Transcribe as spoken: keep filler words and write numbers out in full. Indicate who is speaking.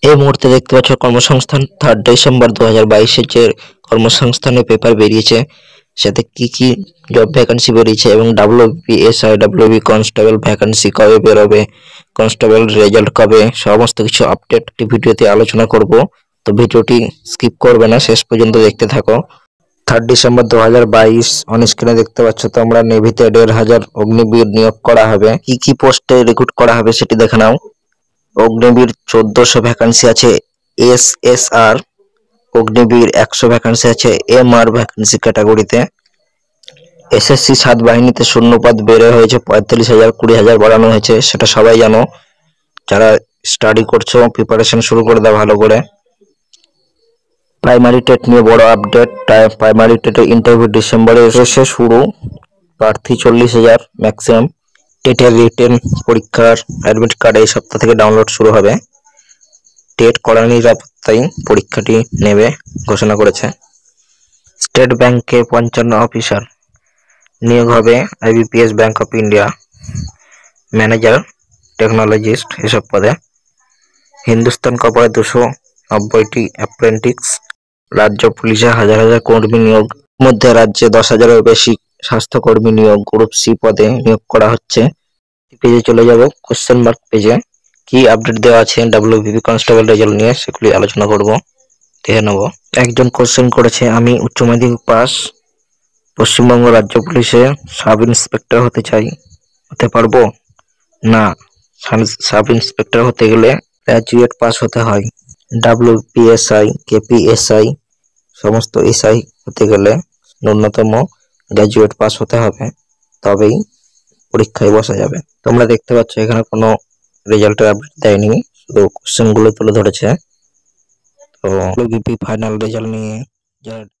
Speaker 1: এই মুহূর্তে দেখতে পাচ্ছ কর্মসংস্থান থার্ড ডিসেম্বর দু হাজার বাইশের যে কর্মসংস্থানের পেপার বেরিয়েছে, সাথে কি কি জব ভ্যাকান্সি বেরিয়েছে এবং ডাব্লিউবিএসআই ডাব্লিউবি কনস্টেবল ভ্যাকান্সি কবে বেরোবে, কনস্টেবল রেজাল্ট কবে, সমস্ত কিছু আপডেট ভিডিওতে আলোচনা করব। তো ভিডিওটি স্কিপ করবে না, শেষ পর্যন্ত দেখতে থাকো। থার্ড ডিসেম্বর দু হাজার বাইশ অন স্ক্রিনে দেখতে পাচ্ছ তোমরা, নেভিতে দেড় হাজার অগ্নিবীর নিয়োগ করা হবে। কি কি পোস্টে রিক্রুট করা হবে সেটি দেখে নাও। অগ্নিবীর চোদ্দশো ভ্যাকান্সি আছে এস এস আর, অগ্নিবীর একশো ভ্যাকান্সি আছে এম আর ভ্যাকান্সি ক্যাটাগরিতে। এসএসসি সাত বাহিনীতে শূন্যপদ বেড়ে হয়েছে পঁয়তাল্লিশ হাজার, কুড়ি হাজার বাড়ানো হয়েছে, সেটা সবাই জানো। যারা স্টাডি করছো প্রিপারেশন শুরু করে দাও ভালো করে। প্রাইমারি টেট নিয়ে বড় আপডেট। প্রাইমারি টেটের ইন্টারভিউ ডিসেম্বরের শেষে শুরু, প্রার্থী চল্লিশ হাজার ম্যাক্সিমাম। টেটের রিটেন পরীক্ষার অ্যাডমিট কার্ড এই সপ্তাহ থেকে ডাউনলোড শুরু হবে। টেট কড়া নিরাপত্তায় পরীক্ষাটি নেবে ঘোষণা করেছে। স্টেট ব্যাংকে পঞ্চান্ন অফিসার নিয়োগ হবে, IBPS bank of India manager technologist এসব পদে। হিন্দুস্তান কপারে দুশো নব্বইটি অ্যাপ্রেন্টিস। রাজ্য পুলিশে হাজার হাজার কর্মী নিয়োগ, মধ্যে রাজ্যে দশ হাজারের বেশি স্বাস্থ্যকর্মী নিয়োগ গ্রুপ সি পদে নিয়োগ করা হচ্ছে। পেজে চলে যাব, কোশ্চেন মার্ক পেজে কি আপডেট দেওয়া আছে ডাব্লিউবিপি কনস্টেবল রেজাল্ট নিয়ে সেগুলি আলোচনা করব, দেখে নেব। একজন কোশ্চেন করেছে, আমি উচ্চ মাধ্যমিক পাস, পশ্চিমবঙ্গ রাজ্য পুলিশে সাব ইন্সপেক্টর হতে চাই, হতে পারবো? না, সাব ইন্সপেক্টর হতে গেলে গ্র্যাজুয়েট পাস হতে হয়। ডাব্লিউপিএসআই কেপিএসআই সমস্ত এসআই হতে গেলে ন্যূনতম গ্র্যাজুয়েট পাস হতে হবে, তবেই পরীক্ষায় বসা যাবে। তোমরা দেখতে পাচ্ছ এখানে কোনো রেজাল্টের আপডেট দেয়নি, শুধু কোশ্চেন গুলো তুলে ধরেছে। তো বিপি ফাইনাল রেজাল্ট নিয়ে যারা